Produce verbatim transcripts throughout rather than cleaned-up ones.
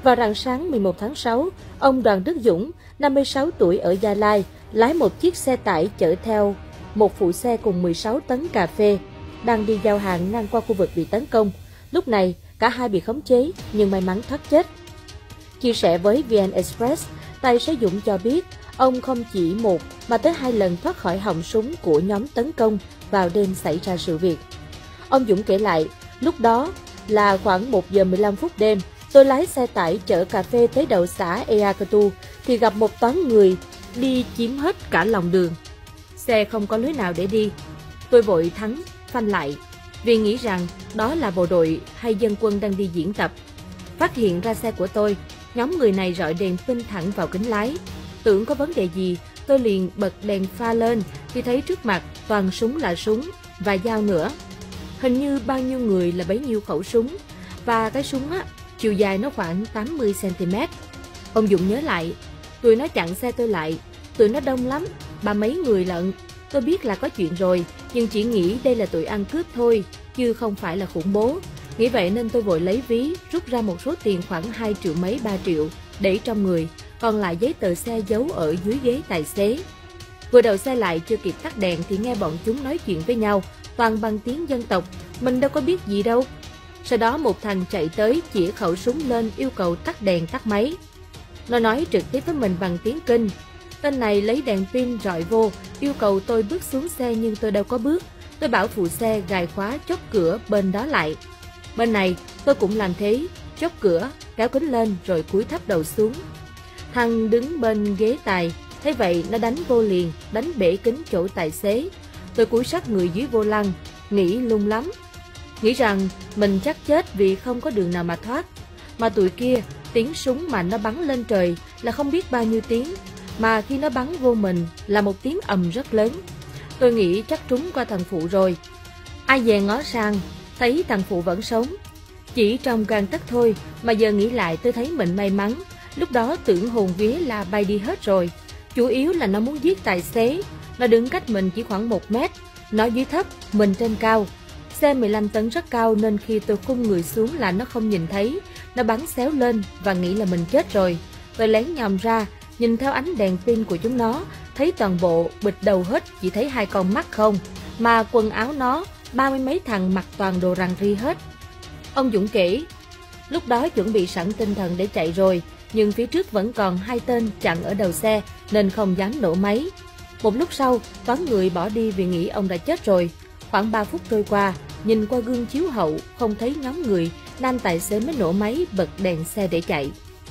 Vào rạng sáng mười một tháng sáu, ông Đoàn Đức Dũng, năm mươi sáu tuổi ở Gia Lai, lái một chiếc xe tải chở theo một phụ xe cùng mười sáu tấn cà phê, đang đi giao hàng ngang qua khu vực bị tấn công. Lúc này, cả hai bị khống chế nhưng may mắn thoát chết. Chia sẻ với vê en Express, tài xế Dũng cho biết ông không chỉ một mà tới hai lần thoát khỏi họng súng của nhóm tấn công vào đêm xảy ra sự việc. Ông Dũng kể lại, lúc đó là khoảng một giờ mười lăm phút đêm, tôi lái xe tải chở cà phê tới đầu xã Ea Cơ Tu thì gặp một toán người đi chiếm hết cả lòng đường. Xe không có lối nào để đi. Tôi vội thắng, phanh lại, vì nghĩ rằng đó là bộ đội hay dân quân đang đi diễn tập. Phát hiện ra xe của tôi, nhóm người này rọi đèn pin thẳng vào kính lái. Tưởng có vấn đề gì, tôi liền bật đèn pha lên thì thấy trước mặt toàn súng là súng và dao nữa. Hình như bao nhiêu người là bấy nhiêu khẩu súng, và cái súng á, chiều dài nó khoảng tám mươi xăng ti mét. Ông Dũng nhớ lại, tụi nó chặn xe tôi lại, tụi nó đông lắm, ba mấy người lận. Tôi biết là có chuyện rồi, nhưng chỉ nghĩ đây là tụi ăn cướp thôi, chứ không phải là khủng bố. Nghĩ vậy nên tôi vội lấy ví, rút ra một số tiền khoảng hai triệu mấy ba triệu, để trong người, còn lại giấy tờ xe giấu ở dưới ghế tài xế. Vừa đầu xe lại chưa kịp tắt đèn thì nghe bọn chúng nói chuyện với nhau, toàn bằng tiếng dân tộc, mình đâu có biết gì đâu. Sau đó một thằng chạy tới chĩa khẩu súng lên yêu cầu tắt đèn tắt máy. Nó nói trực tiếp với mình bằng tiếng Kinh. Tên này lấy đèn pin rọi vô, yêu cầu tôi bước xuống xe nhưng tôi đâu có bước. Tôi bảo phụ xe gài khóa chốt cửa bên đó lại. Bên này tôi cũng làm thế, chốt cửa, kéo kính lên rồi cúi thấp đầu xuống. Thằng đứng bên ghế tài, thế vậy nó đánh vô liền, đánh bể kính chỗ tài xế. Tôi cúi sát người dưới vô lăng, nghĩ lung lắm. Nghĩ rằng mình chắc chết vì không có đường nào mà thoát. Mà tụi kia, tiếng súng mà nó bắn lên trời là không biết bao nhiêu tiếng. Mà khi nó bắn vô mình là một tiếng ầm rất lớn. Tôi nghĩ chắc trúng qua thằng Phụ rồi. Ai về ngó sang, thấy thằng Phụ vẫn sống. Chỉ trong gang tấc thôi mà giờ nghĩ lại tôi thấy mình may mắn. Lúc đó tưởng hồn vía là bay đi hết rồi. Chủ yếu là nó muốn giết tài xế. Nó đứng cách mình chỉ khoảng một mét. Nó dưới thấp, mình trên cao. Xe mười lăm tấn rất cao nên khi tôi khung người xuống là nó không nhìn thấy. Nó bắn xéo lên và nghĩ là mình chết rồi. Tôi lén nhòm ra, nhìn theo ánh đèn pin của chúng nó, thấy toàn bộ bịt đầu hết, chỉ thấy hai con mắt không. Mà quần áo nó, ba mươi mấy thằng mặc toàn đồ rằn ri hết. Ông Dũng kể, lúc đó chuẩn bị sẵn tinh thần để chạy rồi, nhưng phía trước vẫn còn hai tên chặn ở đầu xe nên không dám nổ máy. Một lúc sau, toán người bỏ đi vì nghĩ ông đã chết rồi. Khoảng ba phút trôi qua, nhìn qua gương chiếu hậu, không thấy nhóm người, nam tài xế mới nổ máy bật đèn xe để chạy.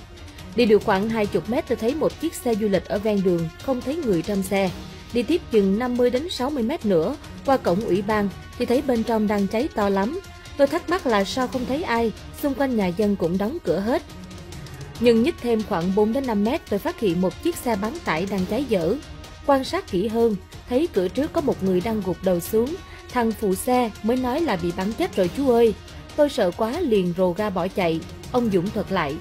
Đi được khoảng hai mươi mét tôi thấy một chiếc xe du lịch ở ven đường, không thấy người trong xe. Đi tiếp chừng năm mươi đến sáu mươi mét nữa, qua cổng ủy ban thì thấy bên trong đang cháy to lắm. Tôi thắc mắc là sao không thấy ai, xung quanh nhà dân cũng đóng cửa hết. Nhưng nhích thêm khoảng bốn đến năm mét tôi phát hiện một chiếc xe bán tải đang cháy dở. Quan sát kỹ hơn, thấy cửa trước có một người đang gục đầu xuống. Thằng phụ xe mới nói là bị bắn chết rồi chú ơi. Tôi sợ quá liền rồ ga bỏ chạy, ông Dũng thuật lại.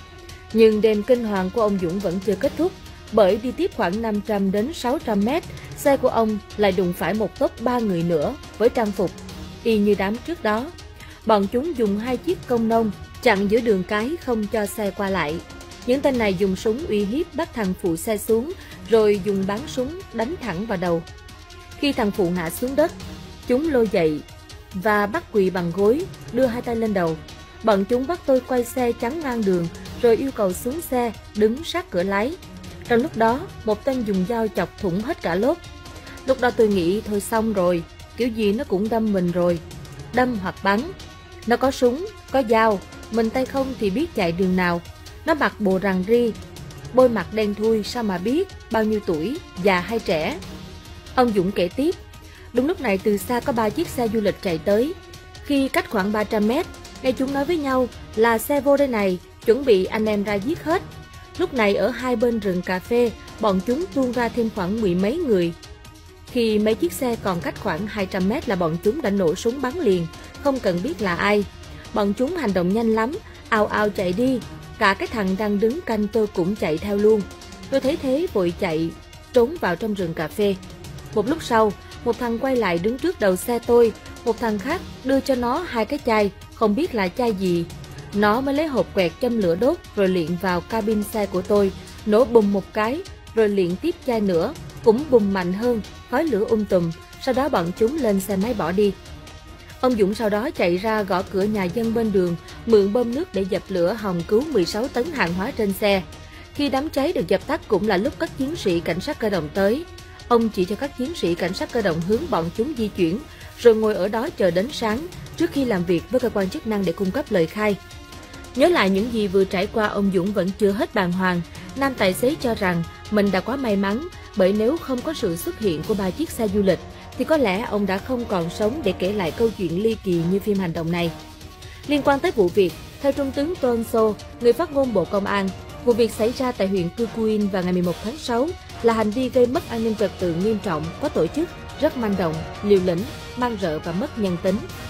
Nhưng đêm kinh hoàng của ông Dũng vẫn chưa kết thúc, bởi đi tiếp khoảng năm trăm đến sáu trăm mét, xe của ông lại đụng phải một tốp ba người nữa với trang phục y như đám trước đó. Bọn chúng dùng hai chiếc công nông chặn giữa đường cái không cho xe qua lại. Những tên này dùng súng uy hiếp bắt thằng phụ xe xuống, rồi dùng bắn súng đánh thẳng vào đầu. Khi thằng phụ ngã xuống đất, chúng lôi dậy và bắt quỳ bằng gối, đưa hai tay lên đầu. Bọn chúng bắt tôi quay xe chắn ngang đường, rồi yêu cầu xuống xe, đứng sát cửa lái. Trong lúc đó, một tên dùng dao chọc thủng hết cả lốp. Lúc đó tôi nghĩ thôi xong rồi, kiểu gì nó cũng đâm mình rồi. Đâm hoặc bắn. Nó có súng, có dao, mình tay không thì biết chạy đường nào. Nó mặc bộ rằn ri, bôi mặt đen thui sao mà biết bao nhiêu tuổi, già hay trẻ. Ông Dũng kể tiếp, đúng lúc này từ xa có ba chiếc xe du lịch chạy tới. Khi cách khoảng ba trăm mét, nghe chúng nói với nhau là xe vô đây này, chuẩn bị anh em ra giết hết. Lúc này ở hai bên rừng cà phê, bọn chúng tuôn ra thêm khoảng mười mấy người. Khi mấy chiếc xe còn cách khoảng hai trăm mét là bọn chúng đã nổ súng bắn liền, không cần biết là ai. Bọn chúng hành động nhanh lắm, ào ào chạy đi. Cả cái thằng đang đứng canh tôi cũng chạy theo luôn. Tôi thấy thế vội chạy, trốn vào trong rừng cà phê. Một lúc sau, một thằng quay lại đứng trước đầu xe tôi, một thằng khác đưa cho nó hai cái chai, không biết là chai gì. Nó mới lấy hộp quẹt châm lửa đốt rồi liệng vào cabin xe của tôi, nổ bùng một cái, rồi liệng tiếp chai nữa, cũng bùng mạnh hơn, khói lửa um tùm, sau đó bọn chúng lên xe máy bỏ đi. Ông Dũng sau đó chạy ra gõ cửa nhà dân bên đường, mượn bơm nước để dập lửa hòng cứu mười sáu tấn hàng hóa trên xe. Khi đám cháy được dập tắt cũng là lúc các chiến sĩ cảnh sát cơ động tới. Ông chỉ cho các chiến sĩ cảnh sát cơ động hướng bọn chúng di chuyển, rồi ngồi ở đó chờ đến sáng trước khi làm việc với cơ quan chức năng để cung cấp lời khai. Nhớ lại những gì vừa trải qua, ông Dũng vẫn chưa hết bàng hoàng. Nam tài xế cho rằng mình đã quá may mắn, bởi nếu không có sự xuất hiện của ba chiếc xe du lịch, thì có lẽ ông đã không còn sống để kể lại câu chuyện ly kỳ như phim hành động này. Liên quan tới vụ việc, theo Trung tướng Tô Ân Sô, người phát ngôn Bộ Công an, vụ việc xảy ra tại huyện Cư Quyên vào ngày mười một tháng sáu là hành vi gây mất an ninh trật tự nghiêm trọng, có tổ chức, rất manh động, liều lĩnh, man rợ và mất nhân tính.